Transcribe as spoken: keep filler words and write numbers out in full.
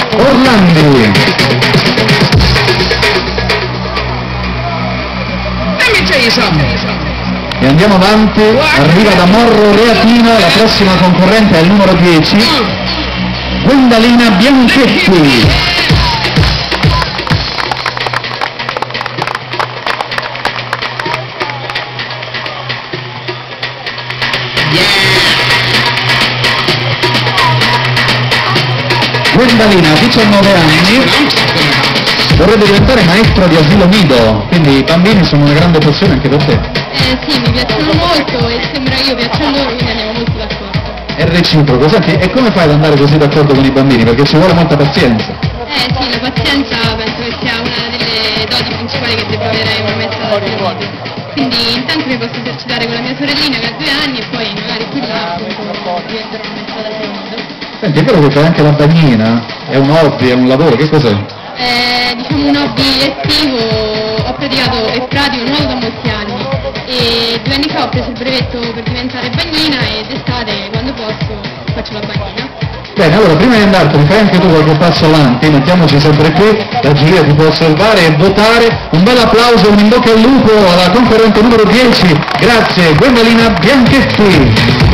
Orlandi. E andiamo avanti, arriva da Morro Reatino, la prossima concorrente è il numero dieci, Gwendalina Bianchetti. Gwendalina, diciannove anni, vorrebbe diventare maestra di asilo nido, quindi i bambini sono una grande passione anche per te. Eh sì, mi piacciono molto e sembra che io piaccia a loro, quindi andiamo molto d'accordo. È reciproco, senti, e come fai ad andare così d'accordo con i bambini? Perché ci vuole molta pazienza. Eh sì, la pazienza penso che sia una delle doti principali che debba avere una maestra d'asilo nido. Quindi intanto mi posso esercitare con la mia sorellina che ha due anni e poi magari più là appunto diventerò una maestra d'asilo nido. Senti, è vero che fai anche la bagnina? È un hobby, è un lavoro, che cos'è? È diciamo un hobby estivo, ho praticato e pratico nuoto da molti anni e due anni fa ho preso il brevetto per diventare bagnina ed estate quando posso faccio la bagnina. Bene, allora prima di andartene fai anche tu qualche passo avanti, mettiamoci sempre qui, la giuria ti può osservare e votare. Un bel applauso, un in bocca al lupo alla concorrente numero dieci, grazie Gwendalina Bianchetti.